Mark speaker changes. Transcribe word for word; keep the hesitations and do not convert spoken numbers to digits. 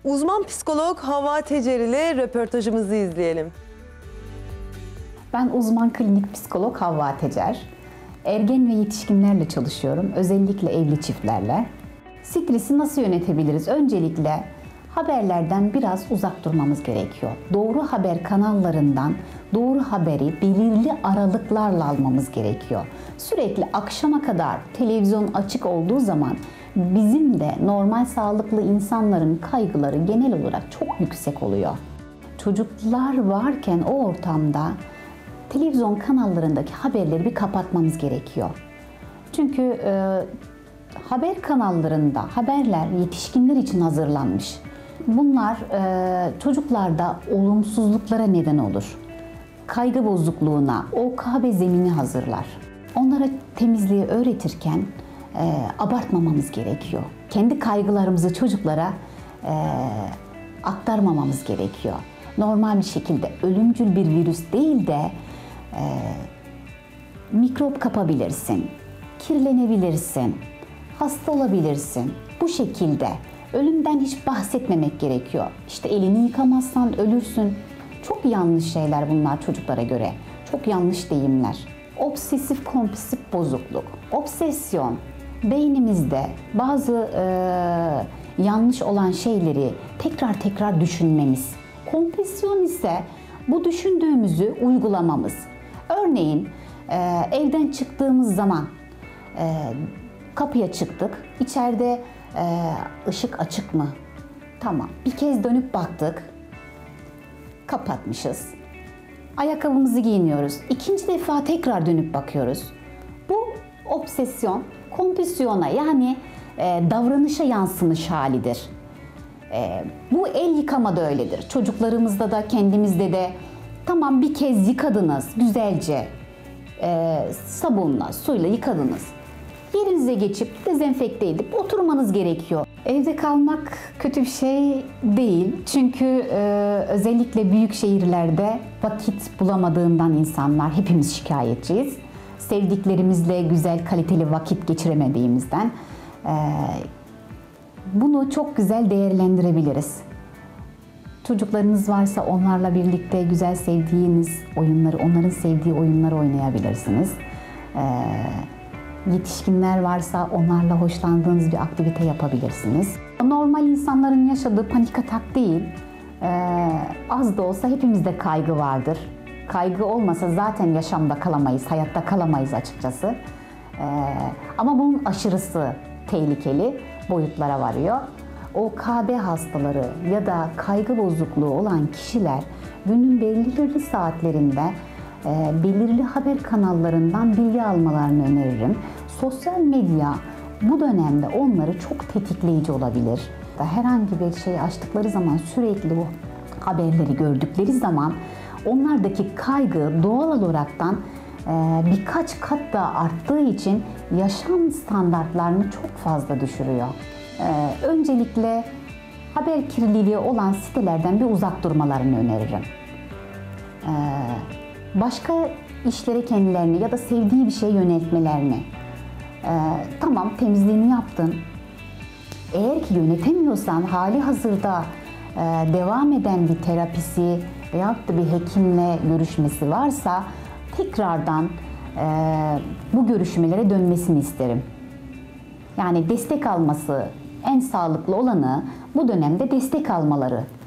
Speaker 1: Uzman psikolog Havva Tecer ile röportajımızı izleyelim.
Speaker 2: Ben uzman klinik psikolog Havva Tecer. Ergen ve yetişkinlerle çalışıyorum, özellikle evli çiftlerle. Stresi nasıl yönetebiliriz? Öncelikle haberlerden biraz uzak durmamız gerekiyor. Doğru haber kanallarından doğru haberi belirli aralıklarla almamız gerekiyor. Sürekli akşama kadar televizyon açık olduğu zaman bizim de normal sağlıklı insanların kaygıları genel olarak çok yüksek oluyor. Çocuklar varken o ortamda televizyon kanallarındaki haberleri bir kapatmamız gerekiyor. Çünkü e, haber kanallarında haberler yetişkinler için hazırlanmış. Bunlar e, çocuklarda olumsuzluklara neden olur. Kaygı bozukluğuna, O K B zemini hazırlar. Onlara temizliği öğretirken e, abartmamamız gerekiyor. Kendi kaygılarımızı çocuklara e, aktarmamamız gerekiyor. Normal bir şekilde ölümcül bir virüs değil de e, mikrop kapabilirsin, kirlenebilirsin, hasta olabilirsin. Bu şekilde ölümden hiç bahsetmemek gerekiyor. İşte elini yıkamazsan ölürsün. Çok yanlış şeyler bunlar çocuklara göre. Çok yanlış deyimler. Obsesif kompulsif bozukluk, obsesyon, beynimizde bazı e, yanlış olan şeyleri tekrar tekrar düşünmemiz. Kompulsyon ise bu düşündüğümüzü uygulamamız. Örneğin e, evden çıktığımız zaman e, kapıya çıktık. İçeride e, ışık açık mı? Tamam. Bir kez dönüp baktık. Kapatmışız. Ayakkabımızı giyiniyoruz. İkinci defa tekrar dönüp bakıyoruz. Bu obsesyon, kompulsiyona yani e, davranışa yansımış halidir. E, bu el yıkama da öyledir. Çocuklarımızda da kendimizde de tamam bir kez yıkadınız güzelce e, sabunla, suyla yıkadınız. Yerinize geçip dezenfekte edip oturmanız gerekiyor. Evde kalmak kötü bir şey değil. Çünkü e, özellikle büyük şehirlerde vakit bulamadığından insanlar hepimiz şikayetçiyiz. Sevdiklerimizle güzel, kaliteli vakit geçiremediğimizden e, bunu çok güzel değerlendirebiliriz. Çocuklarınız varsa onlarla birlikte güzel sevdiğiniz oyunları, onların sevdiği oyunları oynayabilirsiniz. E, Yetişkinler varsa onlarla hoşlandığınız bir aktivite yapabilirsiniz. Normal insanların yaşadığı panik atak değil, ee, az da olsa hepimizde kaygı vardır. Kaygı olmasa zaten yaşamda kalamayız, hayatta kalamayız açıkçası. Ee, ama bunun aşırısı tehlikeli boyutlara varıyor. O K B hastaları ya da kaygı bozukluğu olan kişiler günün belirli saatlerinde E, belirli haber kanallarından bilgi almalarını öneririm. Sosyal medya bu dönemde onları çok tetikleyici olabilir. Herhangi bir şey açtıkları zaman sürekli bu haberleri gördükleri zaman onlardaki kaygı doğal olaraktan e, birkaç kat daha arttığı için yaşam standartlarını çok fazla düşürüyor. E, öncelikle haber kirliliği olan sitelerden bir uzak durmalarını öneririm. E, Başka işlere kendilerini ya da sevdiği bir şey yöneltmelerini. Ee, tamam temizliğini yaptın. Eğer ki yönetemiyorsan hali hazırda e, devam eden bir terapisi veyahut da bir hekimle görüşmesi varsa tekrardan e, bu görüşmelere dönmesini isterim. Yani destek alması en sağlıklı olanı bu dönemde destek almaları.